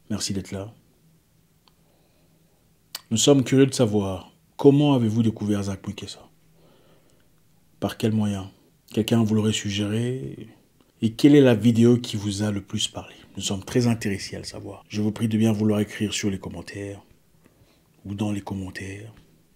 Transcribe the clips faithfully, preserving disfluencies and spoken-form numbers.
Merci d'être là. Nous sommes curieux de savoir comment avez-vous découvert Zach Mwikessa? Par quel moyen? Quelqu'un vous l'aurait suggéré? Et quelle est la vidéo qui vous a le plus parlé? Nous sommes très intéressés à le savoir. Je vous prie de bien vouloir écrire sur les commentaires ou dans les commentaires.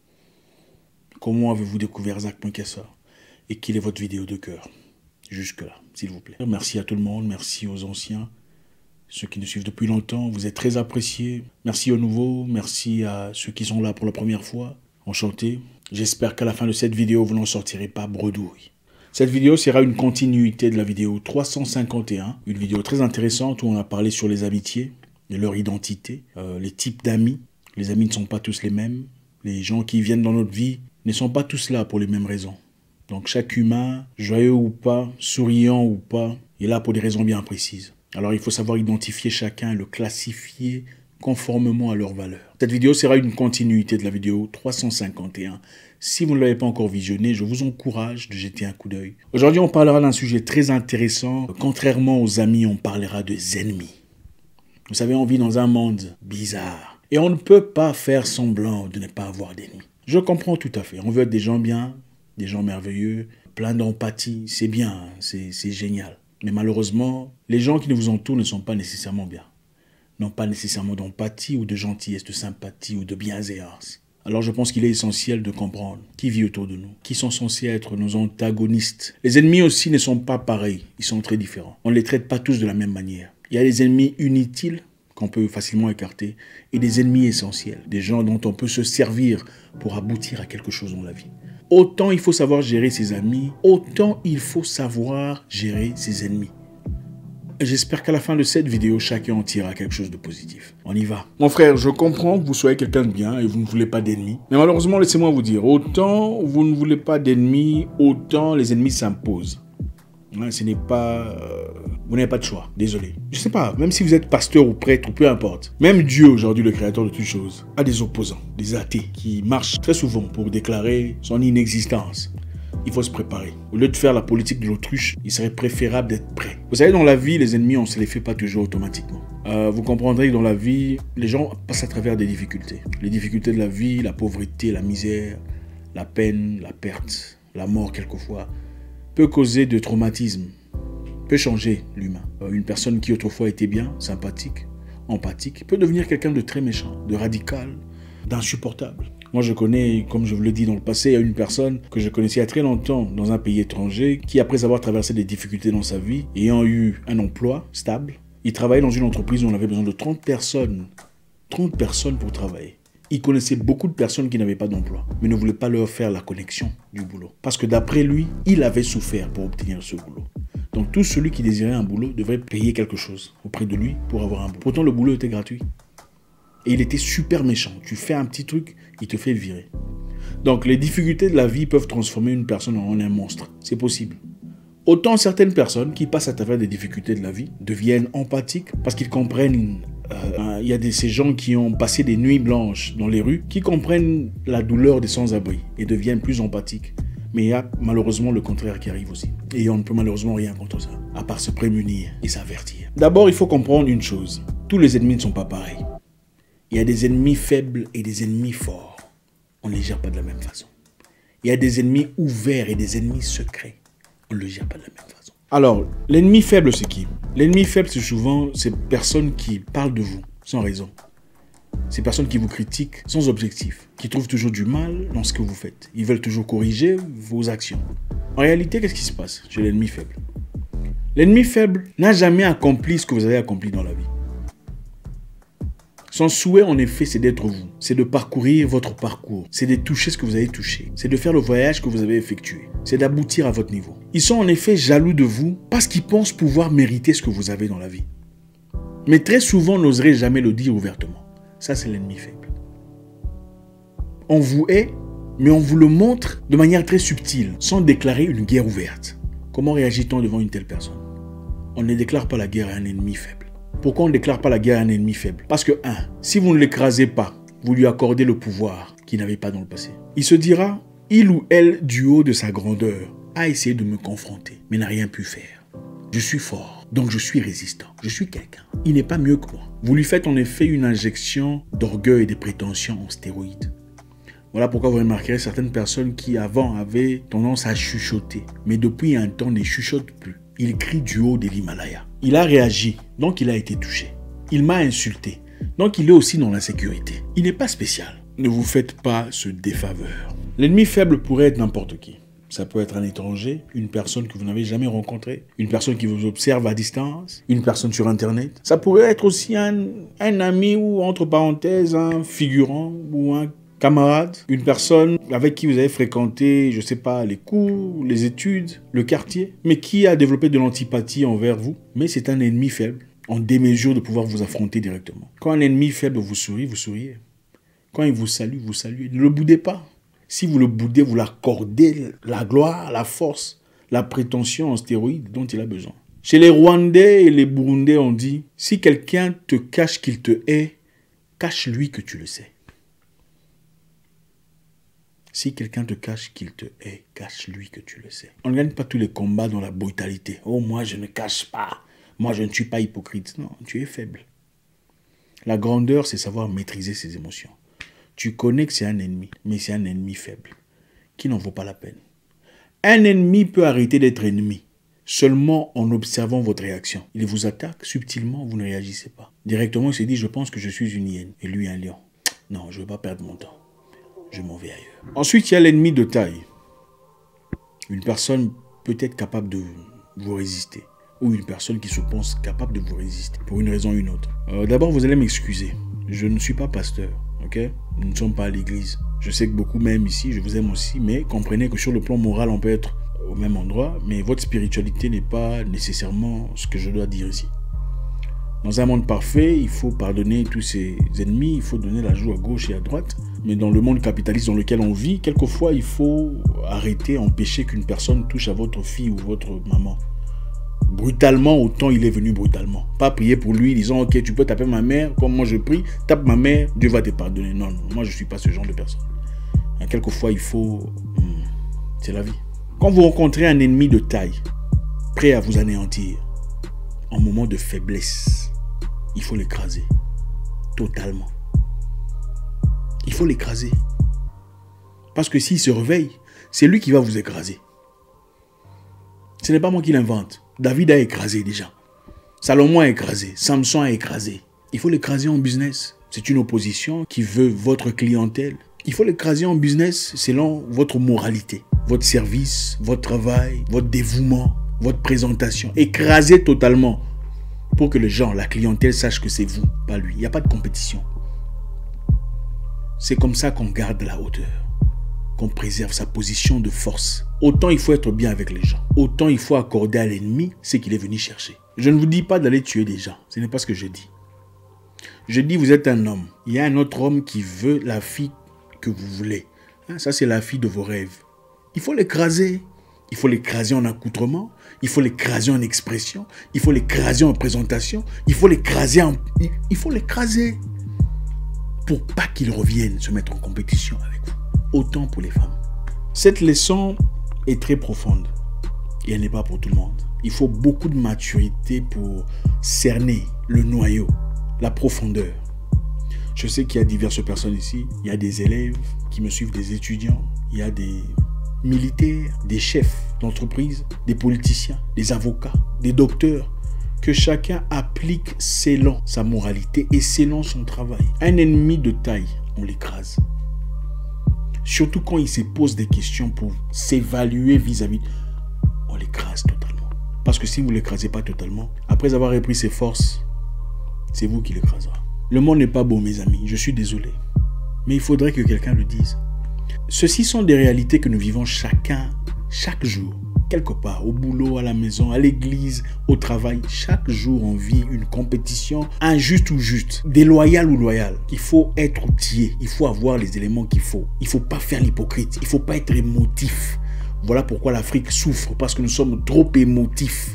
Comment avez-vous découvert Zach Mwikessa? Et quelle est votre vidéo de cœur? Jusque-là, s'il vous plaît. Merci à tout le monde, merci aux anciens, ceux qui nous suivent depuis longtemps, vous êtes très appréciés. Merci aux nouveaux, merci à ceux qui sont là pour la première fois. Enchanté. J'espère qu'à la fin de cette vidéo, vous n'en sortirez pas bredouille. Cette vidéo sera une continuité de la vidéo trois cent cinquante et un, une vidéo très intéressante où on a parlé sur les amitiés, de leur identité, euh, les types d'amis. Les amis ne sont pas tous les mêmes. Les gens qui viennent dans notre vie ne sont pas tous là pour les mêmes raisons. Donc chaque humain, joyeux ou pas, souriant ou pas, est là pour des raisons bien précises. Alors il faut savoir identifier chacun et le classifier conformément à leurs valeurs. Cette vidéo sera une continuité de la vidéo trois cent cinquante et un. Si vous ne l'avez pas encore visionné, je vous encourage de jeter un coup d'œil. Aujourd'hui, on parlera d'un sujet très intéressant. Contrairement aux amis, on parlera des ennemis. Vous savez, on vit dans un monde bizarre. Et on ne peut pas faire semblant de ne pas avoir d'ennemis. Je comprends tout à fait. On veut être des gens bien, des gens merveilleux, plein d'empathie. C'est bien, c'est génial. Mais malheureusement, les gens qui nous entourent ne sont pas nécessairement bien. N'ont pas nécessairement d'empathie ou de gentillesse, de sympathie ou de bienséance. Alors je pense qu'il est essentiel de comprendre qui vit autour de nous, qui sont censés être nos antagonistes. Les ennemis aussi ne sont pas pareils, ils sont très différents. On ne les traite pas tous de la même manière. Il y a des ennemis inutiles qu'on peut facilement écarter et des ennemis essentiels, des gens dont on peut se servir pour aboutir à quelque chose dans la vie. Autant il faut savoir gérer ses amis, autant il faut savoir gérer ses ennemis. J'espère qu'à la fin de cette vidéo, chacun en tirera quelque chose de positif. On y va. Mon frère, je comprends que vous soyez quelqu'un de bien et vous ne voulez pas d'ennemis. Mais malheureusement, laissez-moi vous dire, autant vous ne voulez pas d'ennemis, autant les ennemis s'imposent. Hein, ce n'est pas... Euh, vous n'avez pas de choix, désolé. Je sais pas, même si vous êtes pasteur ou prêtre ou peu importe. Même Dieu, aujourd'hui, le créateur de toutes choses, a des opposants, des athées, qui marchent très souvent pour déclarer son inexistence. Il faut se préparer. Au lieu de faire la politique de l'autruche, il serait préférable d'être prêt. Vous savez, dans la vie, les ennemis, on ne se les fait pas toujours automatiquement. Euh, vous comprendrez que dans la vie, les gens passent à travers des difficultés. Les difficultés de la vie, la pauvreté, la misère, la peine, la perte, la mort quelquefois, peut causer de traumatismes, peut changer l'humain. Euh, une personne qui autrefois était bien, sympathique, empathique, peut devenir quelqu'un de très méchant, de radical, d'insupportable. Moi, je connais, comme je vous l'ai dit dans le passé, une personne que je connaissais il y a très longtemps dans un pays étranger qui, après avoir traversé des difficultés dans sa vie, ayant eu un emploi stable, il travaillait dans une entreprise où on avait besoin de trente personnes. trente personnes pour travailler. Il connaissait beaucoup de personnes qui n'avaient pas d'emploi, mais ne voulait pas leur faire la connexion du boulot. Parce que d'après lui, il avait souffert pour obtenir ce boulot. Donc tout celui qui désirait un boulot devrait payer quelque chose auprès de lui pour avoir un boulot. Pourtant, le boulot était gratuit. Et il était super méchant. Tu fais un petit truc, il te fait virer. Donc les difficultés de la vie peuvent transformer une personne en un monstre. C'est possible. Autant certaines personnes qui passent à travers des difficultés de la vie deviennent empathiques parce qu'ils comprennent. Euh, il y a des, ces gens qui ont passé des nuits blanches dans les rues qui comprennent la douleur des sans-abri et deviennent plus empathiques. Mais il y a malheureusement le contraire qui arrive aussi. Et on ne peut malheureusement rien contre ça, à part se prémunir et s'avertir. D'abord, il faut comprendre une chose. Tous les ennemis ne sont pas pareils. Il y a des ennemis faibles et des ennemis forts. On ne les gère pas de la même façon. Il y a des ennemis ouverts et des ennemis secrets. On ne les gère pas de la même façon. Alors, l'ennemi faible, c'est qui? L'ennemi faible, c'est souvent ces personnes qui parlent de vous sans raison. Ces personnes qui vous critiquent sans objectif, qui trouvent toujours du mal dans ce que vous faites. Ils veulent toujours corriger vos actions. En réalité, qu'est-ce qui se passe chez l'ennemi faible? L'ennemi faible n'a jamais accompli ce que vous avez accompli dans la vie. Son souhait, en effet, c'est d'être vous. C'est de parcourir votre parcours. C'est de toucher ce que vous avez touché. C'est de faire le voyage que vous avez effectué. C'est d'aboutir à votre niveau. Ils sont en effet jaloux de vous parce qu'ils pensent pouvoir mériter ce que vous avez dans la vie. Mais très souvent, on n'oserait jamais le dire ouvertement. Ça, c'est l'ennemi faible. On vous hait, mais on vous le montre de manière très subtile, sans déclarer une guerre ouverte. Comment réagit-on devant une telle personne? On ne déclare pas la guerre à un ennemi faible. Pourquoi on ne déclare pas la guerre à un ennemi faible? Parce que, un, si vous ne l'écrasez pas, vous lui accordez le pouvoir qu'il n'avait pas dans le passé. Il se dira, il ou elle, du haut de sa grandeur, a essayé de me confronter, mais n'a rien pu faire. Je suis fort. Donc je suis résistant, je suis quelqu'un. Il n'est pas mieux que moi. Vous lui faites en effet une injection d'orgueil et de prétention en stéroïdes. Voilà pourquoi vous remarquerez certaines personnes qui avant avaient tendance à chuchoter, mais depuis un temps ne chuchotent plus. Il crie du haut de l'Himalaya. Il a réagi, donc il a été touché. Il m'a insulté, donc il est aussi dans l'insécurité. Il n'est pas spécial. Ne vous faites pas ce défaveur. L'ennemi faible pourrait être n'importe qui. Ça peut être un étranger, une personne que vous n'avez jamais rencontrée, une personne qui vous observe à distance, une personne sur Internet. Ça pourrait être aussi un, un ami ou, entre parenthèses, un figurant ou un camarade, une personne avec qui vous avez fréquenté, je ne sais pas, les cours, les études, le quartier, mais qui a développé de l'antipathie envers vous. Mais c'est un ennemi faible, en démesure de pouvoir vous affronter directement. Quand un ennemi faible vous sourit, vous souriez. Quand il vous salue, vous saluez. Ne le boudez pas. Si vous le boudez, vous l'accordez la gloire, la force, la prétention en stéroïdes dont il a besoin. Chez les Rwandais et les Burundais, on dit, si quelqu'un te cache qu'il te hait, cache-lui que tu le sais. Si quelqu'un te cache qu'il te hait, cache-lui que tu le sais. On ne gagne pas tous les combats dans la brutalité. Oh, moi, je ne cache pas. Moi, je ne suis pas hypocrite. Non, tu es faible. La grandeur, c'est savoir maîtriser ses émotions. Tu connais que c'est un ennemi, mais c'est un ennemi faible, qui n'en vaut pas la peine. Un ennemi peut arrêter d'être ennemi, seulement en observant votre réaction. Il vous attaque, subtilement, vous ne réagissez pas. Directement, il se dit, je pense que je suis une hyène, et lui un lion. Non, je ne veux pas perdre mon temps. Je m'en vais ailleurs. Ensuite, il y a l'ennemi de taille. Une personne peut être capable de vous résister, ou une personne qui se pense capable de vous résister, pour une raison ou une autre. Euh, D'abord, vous allez m'excuser. Je ne suis pas pasteur. Okay? Nous ne sommes pas à l'église. Je sais que beaucoup m'aiment ici, je vous aime aussi, mais comprenez que sur le plan moral, on peut être au même endroit, mais votre spiritualité n'est pas nécessairement ce que je dois dire ici. Dans un monde parfait, il faut pardonner tous ses ennemis, il faut donner la joue à gauche et à droite, mais dans le monde capitaliste dans lequel on vit, quelquefois, il faut arrêter, empêcher qu'une personne touche à votre fille ou votre maman. Brutalement, autant il est venu brutalement. Pas prier pour lui, disant, ok, tu peux taper ma mère, comme moi je prie, tape ma mère, Dieu va te pardonner. Non, non, moi je ne suis pas ce genre de personne. Et quelquefois, il faut... Hmm, c'est la vie. Quand vous rencontrez un ennemi de taille, prêt à vous anéantir, en moment de faiblesse, il faut l'écraser. Totalement. Il faut l'écraser. Parce que s'il se réveille, c'est lui qui va vous écraser. Ce n'est pas moi qui l'invente. David a écrasé déjà. Salomon a écrasé. Samson a écrasé. Il faut l'écraser en business. C'est une opposition qui veut votre clientèle. Il faut l'écraser en business selon votre moralité, votre service, votre travail, votre dévouement, votre présentation. Écraser totalement pour que les gens, la clientèle sache que c'est vous, pas lui. Il n'y a pas de compétition. C'est comme ça qu'on garde la hauteur, qu'on préserve sa position de force. Autant il faut être bien avec les gens, autant il faut accorder à l'ennemi ce qu'il est venu chercher. Je ne vous dis pas d'aller tuer des gens, ce n'est pas ce que je dis. Je dis, vous êtes un homme. Il y a un autre homme qui veut la fille que vous voulez. Ça, c'est la fille de vos rêves. Il faut l'écraser. Il faut l'écraser en accoutrement. Il faut l'écraser en expression. Il faut l'écraser en présentation. Il faut l'écraser en... Il faut l'écraser pour pas qu'il revienne se mettre en compétition avec vous. Autant pour les femmes. Cette leçon est très profonde et elle n'est pas pour tout le monde. Il faut beaucoup de maturité pour cerner le noyau, la profondeur. Je sais qu'il y a diverses personnes ici. Il y a des élèves qui me suivent, des étudiants. Il y a des militaires, des chefs d'entreprise, des politiciens, des avocats, des docteurs. Que chacun applique selon sa moralité et selon son travail. Un ennemi de taille, on l'écrase. Surtout quand il se pose des questions pour s'évaluer vis-à-vis, on l'écrase totalement. Parce que si vous ne l'écrasez pas totalement, après avoir repris ses forces, c'est vous qui l'écrasera. Le monde n'est pas beau, mes amis, je suis désolé. Mais il faudrait que quelqu'un le dise. Ceci sont des réalités que nous vivons chacun, chaque jour. Quelque part, au boulot, à la maison, à l'église, au travail. Chaque jour, on vit une compétition injuste ou juste, déloyale ou loyale. Il faut être outillé, il faut avoir les éléments qu'il faut. Il ne faut pas faire l'hypocrite, il ne faut pas être émotif. Voilà pourquoi l'Afrique souffre, parce que nous sommes trop émotifs.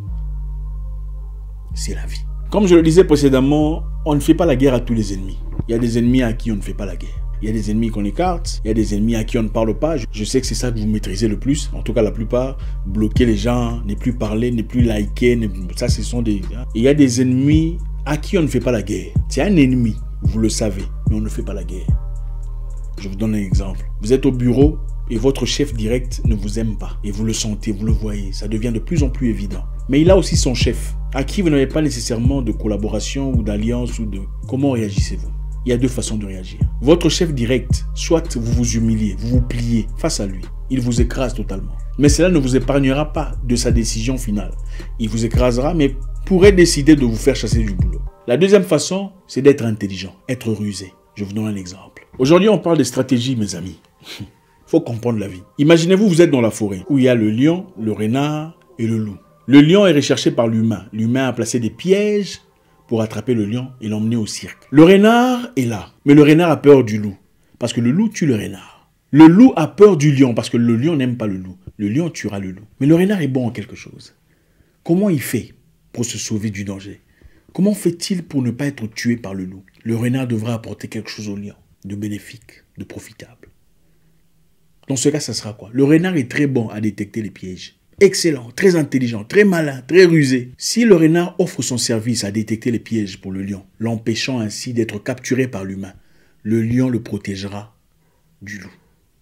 C'est la vie. Comme je le disais précédemment, on ne fait pas la guerre à tous les ennemis. Il y a des ennemis à qui on ne fait pas la guerre. Il y a des ennemis qu'on écarte, il y a des ennemis à qui on ne parle pas. Je sais que c'est ça que vous maîtrisez le plus, en tout cas la plupart. Bloquer les gens, ne plus parler, ne plus liker, ne... ça ce sont des... Il y a des ennemis à qui on ne fait pas la guerre. C'est un ennemi, vous le savez, mais on ne fait pas la guerre. Je vous donne un exemple. Vous êtes au bureau et votre chef direct ne vous aime pas. Et vous le sentez, vous le voyez, ça devient de plus en plus évident. Mais il a aussi son chef, à qui vous n'avez pas nécessairement de collaboration ou d'alliance ou de... Comment réagissez-vous? Il y a deux façons de réagir. Votre chef direct, soit vous vous humiliez, vous vous pliez face à lui. Il vous écrase totalement. Mais cela ne vous épargnera pas de sa décision finale. Il vous écrasera, mais pourrait décider de vous faire chasser du boulot. La deuxième façon, c'est d'être intelligent, être rusé. Je vous donne un exemple. Aujourd'hui, on parle de stratégie, mes amis. Il faut comprendre la vie. Imaginez-vous, vous êtes dans la forêt, où il y a le lion, le renard et le loup. Le lion est recherché par l'humain. L'humain a placé des pièges pour attraper le lion et l'emmener au cirque. Le renard est là, mais le renard a peur du loup, parce que le loup tue le renard. Le loup a peur du lion, parce que le lion n'aime pas le loup. Le lion tuera le loup. Mais le renard est bon en quelque chose. Comment il fait pour se sauver du danger? Comment fait-il pour ne pas être tué par le loup? Le renard devra apporter quelque chose au lion, de bénéfique, de profitable. Dans ce cas, ça sera quoi? Le renard est très bon à détecter les pièges. Excellent, très intelligent, très malin, très rusé. Si le renard offre son service à détecter les pièges pour le lion, l'empêchant ainsi d'être capturé par l'humain, le lion le protégera du loup.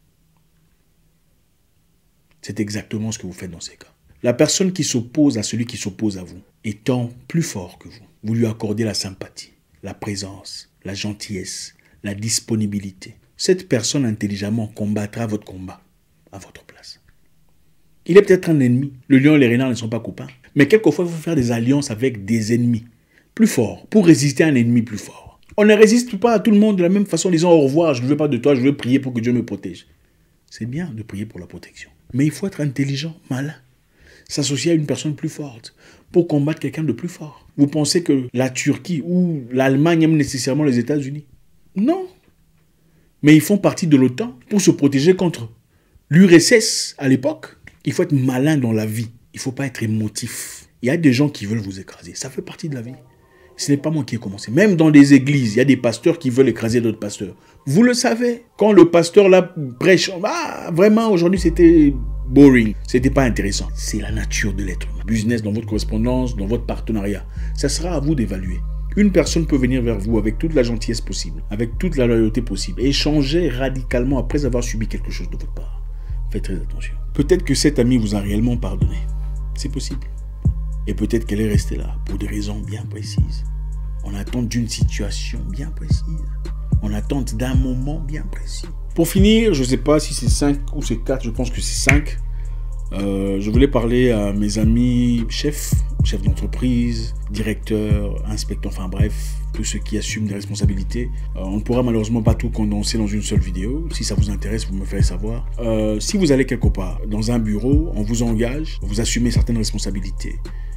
C'est exactement ce que vous faites dans ces cas. La personne qui s'oppose à celui qui s'oppose à vous, étant plus fort que vous, vous lui accordez la sympathie, la présence, la gentillesse, la disponibilité. Cette personne intelligemment combattra votre combat à votre place. Il est peut-être un ennemi. Le lion et les renards ne sont pas copains. Mais quelquefois, il faut faire des alliances avec des ennemis plus forts pour résister à un ennemi plus fort. On ne résiste pas à tout le monde de la même façon en disant au revoir, je ne veux pas de toi, je veux prier pour que Dieu me protège. C'est bien de prier pour la protection. Mais il faut être intelligent, malin, s'associer à une personne plus forte pour combattre quelqu'un de plus fort. Vous pensez que la Turquie ou l'Allemagne aiment nécessairement les États-Unis? Non. Mais ils font partie de l'OTAN pour se protéger contre l'U R S S à l'époque. Il faut être malin dans la vie. Il ne faut pas être émotif. Il y a des gens qui veulent vous écraser. Ça fait partie de la vie. Ce n'est pas moi qui ai commencé. Même dans des églises, il y a des pasteurs qui veulent écraser d'autres pasteurs. Vous le savez. Quand le pasteur là prêche, ah, vraiment aujourd'hui c'était boring. C'était pas intéressant. C'est la nature de l'être humain. Business, dans votre correspondance, dans votre partenariat. Ça sera à vous d'évaluer. Une personne peut venir vers vous avec toute la gentillesse possible, avec toute la loyauté possible, et changer radicalement après avoir subi quelque chose de votre part. Faites très attention. Peut-être que cette amie vous a réellement pardonné. C'est possible. Et peut-être qu'elle est restée là pour des raisons bien précises. En attente d'une situation bien précise. En attente d'un moment bien précis. Pour finir, je ne sais pas si c'est cinq ou c'est quatre, je pense que c'est cinq. Euh, je voulais parler à mes amis chefs, chefs d'entreprise, directeurs, inspecteurs, enfin bref, tous ceux qui assument des responsabilités. Euh, on ne pourra malheureusement pas tout condenser dans une seule vidéo. Si ça vous intéresse, vous me ferez savoir. Euh, si vous allez quelque part, dans un bureau, on vous engage, vous assumez certaines responsabilités.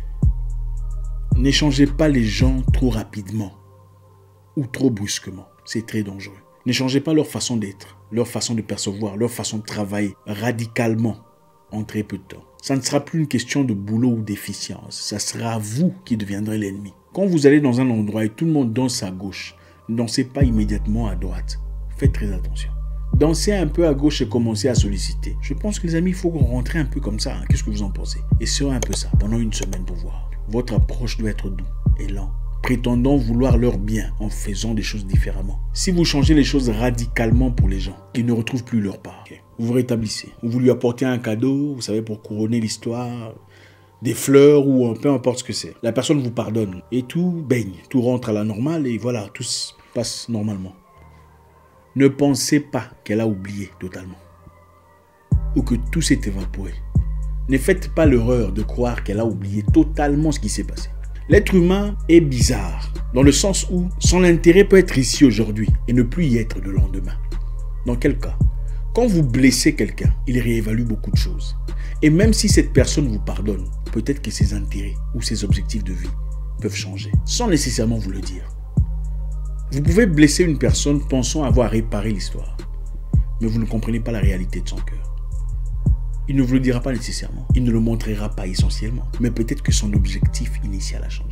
N'échangez pas les gens trop rapidement ou trop brusquement. C'est très dangereux. N'échangez pas leur façon d'être, leur façon de percevoir, leur façon de travailler radicalement en très peu de temps. Ça ne sera plus une question de boulot ou d'efficience. Ça sera vous qui deviendrez l'ennemi. Quand vous allez dans un endroit et tout le monde danse à gauche, ne dansez pas immédiatement à droite. Faites très attention. Dansez un peu à gauche et commencez à solliciter. Je pense que les amis, il faut rentrer un peu comme ça. Hein. Qu'est-ce que vous en pensez? Et c'est un peu ça, pendant une semaine pour voir. Votre approche doit être douce et lente, prétendant vouloir leur bien en faisant des choses différemment. Si vous changez les choses radicalement pour les gens, ils ne retrouvent plus leur part. Okay. Vous vous rétablissez. Vous lui apportez un cadeau, vous savez, pour couronner l'histoire, des fleurs ou peu importe ce que c'est. La personne vous pardonne et tout baigne, tout rentre à la normale et voilà, tout se passe normalement. Ne pensez pas qu'elle a oublié totalement ou que tout s'est évaporé. Ne faites pas l'erreur de croire qu'elle a oublié totalement ce qui s'est passé. L'être humain est bizarre, dans le sens où son intérêt peut être ici aujourd'hui et ne plus y être le lendemain. Dans quel cas? Quand vous blessez quelqu'un, il réévalue beaucoup de choses. Et même si cette personne vous pardonne, peut-être que ses intérêts ou ses objectifs de vie peuvent changer, sans nécessairement vous le dire. Vous pouvez blesser une personne pensant avoir réparé l'histoire, mais vous ne comprenez pas la réalité de son cœur. Il ne vous le dira pas nécessairement, il ne le montrera pas essentiellement, mais peut-être que son objectif initial a changé.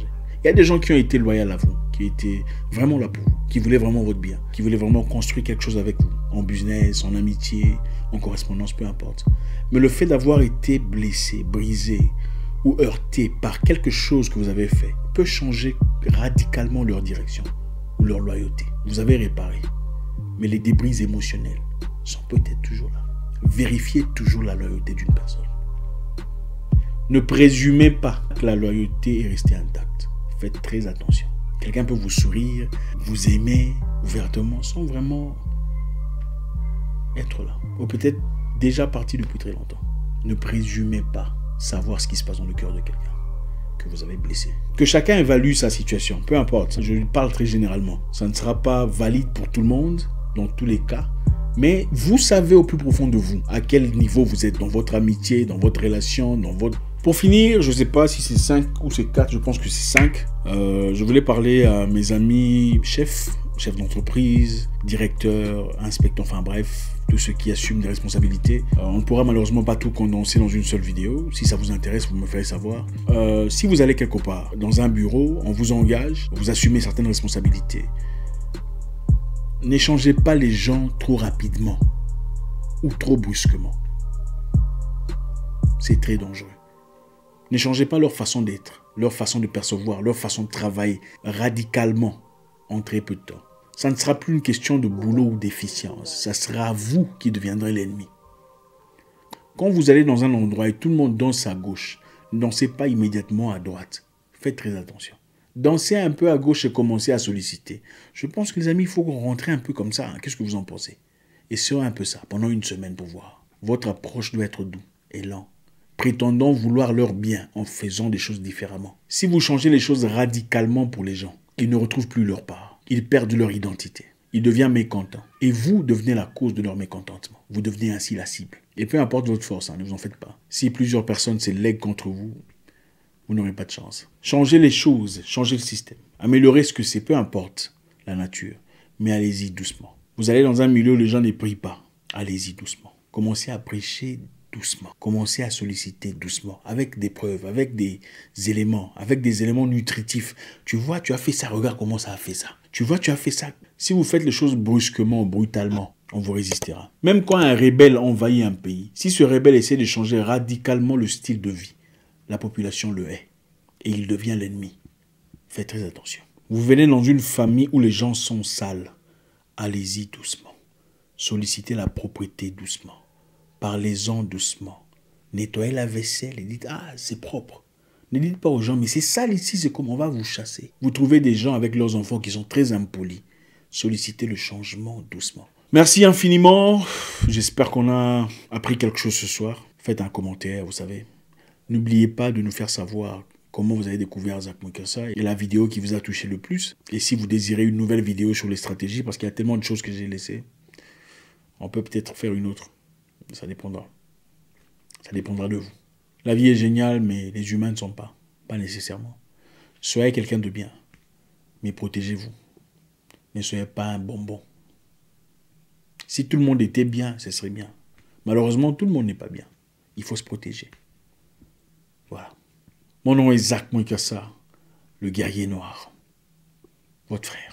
Il y a des gens qui ont été loyaux à vous, qui étaient vraiment là pour vous, qui voulaient vraiment votre bien, qui voulaient vraiment construire quelque chose avec vous, en business, en amitié, en correspondance, peu importe. Mais le fait d'avoir été blessé, brisé ou heurté par quelque chose que vous avez fait peut changer radicalement leur direction ou leur loyauté. Vous avez réparé, mais les débris émotionnels sont peut-être toujours là. Vérifiez toujours la loyauté d'une personne. Ne présumez pas que la loyauté est restée intacte. Faites très attention. Quelqu'un peut vous sourire, vous aimer ouvertement sans vraiment être là. Ou peut-être déjà parti depuis très longtemps. Ne présumez pas savoir ce qui se passe dans le cœur de quelqu'un que vous avez blessé. Que chacun évalue sa situation, peu importe. Je parle très généralement. Ça ne sera pas valide pour tout le monde, dans tous les cas. Mais vous savez au plus profond de vous à quel niveau vous êtes dans votre amitié, dans votre relation, dans votre... Pour finir, je ne sais pas si c'est cinq ou c'est quatre, je pense que c'est cinq. Euh, je voulais parler à mes amis chefs, chefs d'entreprise, directeurs, inspecteurs, enfin bref, tous ceux qui assument des responsabilités. Euh, on ne pourra malheureusement pas tout condenser dans une seule vidéo. Si ça vous intéresse, vous me ferez savoir. Euh, si vous allez quelque part, dans un bureau, on vous engage, vous assumez certaines responsabilités. N'échangez pas les gens trop rapidement ou trop brusquement. C'est très dangereux. N'échangez pas leur façon d'être, leur façon de percevoir, leur façon de travailler radicalement en très peu de temps. Ça ne sera plus une question de boulot ou d'efficience. Ça sera vous qui deviendrez l'ennemi. Quand vous allez dans un endroit et tout le monde danse à gauche, ne dansez pas immédiatement à droite. Faites très attention. Dansez un peu à gauche et commencez à solliciter. Je pense que les amis, il faut rentrer un peu comme ça. Qu'est-ce que vous en pensez? Et serez un peu ça pendant une semaine pour voir. Votre approche doit être doux et lent, prétendant vouloir leur bien en faisant des choses différemment. Si vous changez les choses radicalement pour les gens, ils ne retrouvent plus leur part. Ils perdent leur identité. Ils deviennent mécontents. Et vous devenez la cause de leur mécontentement. Vous devenez ainsi la cible. Et peu importe votre force, hein, ne vous en faites pas. Si plusieurs personnes se lèguent contre vous, vous n'aurez pas de chance. Changez les choses, changez le système. Améliorez ce que c'est, peu importe la nature. Mais allez-y doucement. Vous allez dans un milieu où les gens ne prient pas. Allez-y doucement. Commencez à prêcher doucement. Commencez à solliciter doucement. Avec des preuves, avec des éléments, avec des éléments nutritifs. Tu vois, tu as fait ça, regarde comment ça a fait ça. Tu vois, tu as fait ça. Si vous faites les choses brusquement, brutalement, on vous résistera. Même quand un rebelle envahit un pays, si ce rebelle essaie de changer radicalement le style de vie, la population le hait et il devient l'ennemi. Faites très attention. Vous venez dans une famille où les gens sont sales. Allez-y doucement. Sollicitez la propreté doucement. Parlez-en doucement. Nettoyez la vaisselle et dites « Ah, c'est propre ». Ne dites pas aux gens « Mais c'est sale ici, c'est comme on va vous chasser ». Vous trouvez des gens avec leurs enfants qui sont très impolis. Sollicitez le changement doucement. Merci infiniment. J'espère qu'on a appris quelque chose ce soir. Faites un commentaire, vous savez. N'oubliez pas de nous faire savoir comment vous avez découvert Zach Mukasa et la vidéo qui vous a touché le plus. Et si vous désirez une nouvelle vidéo sur les stratégies, parce qu'il y a tellement de choses que j'ai laissées, on peut peut-être faire une autre. Ça dépendra. Ça dépendra de vous. La vie est géniale, mais les humains ne sont pas. Pas nécessairement. Soyez quelqu'un de bien, mais protégez-vous. Ne soyez pas un bonbon. Si tout le monde était bien, ce serait bien. Malheureusement, tout le monde n'est pas bien. Il faut se protéger. Voilà. Mon nom est Zach Mukasa, le guerrier noir. Votre frère.